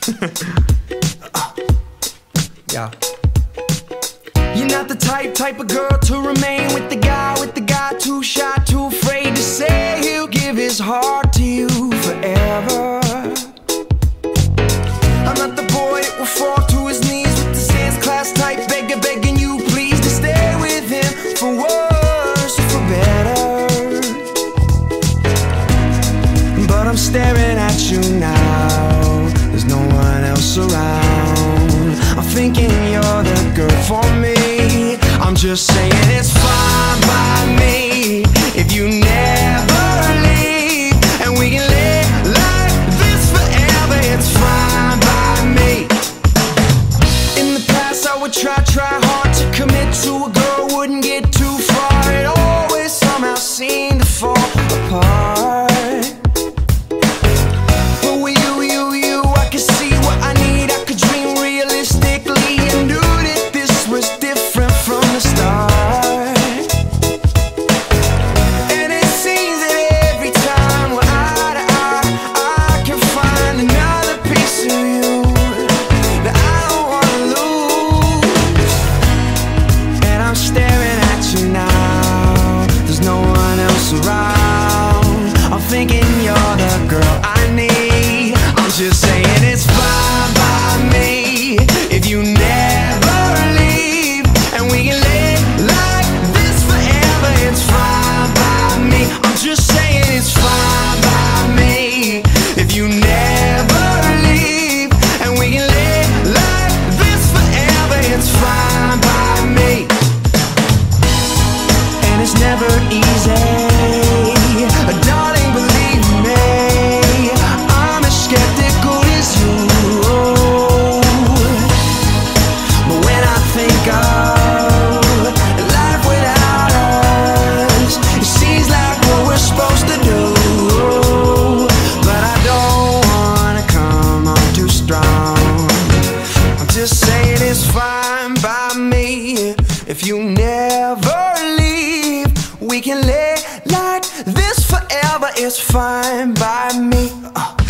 Yeah. You're not the type of girl to remain with the guy too shy, too afraid to say he'll give his heart to you forever. I'm not the boy that will fall to his knees with the dance class type begging you please to stay with him for worse or for better. But I'm staring at you now, there's no one else around. I'm thinking you're the girl for me. I'm just saying it's fine by me if you never leave, and we can live like this forever. It's fine by me. In the past I would try hard to commit to a girl, wouldn't get too far. It always somehow seemed to fall apart. Thinking you're the girl I need. I'm just saying it's fine by me if you never leave, and we can live like this forever. It's fine by me. I'm just saying it's fine by me if you never leave, and we can live like this forever. It's fine by me. And it's never easy, darling, believe me, I'm as skeptical as you. But when I think of life without us, it seems like what we're supposed to do. But I don't wanna come on too strong. I'm just saying it's fine by me if you never leave. We can live like this forever. It's fine by me.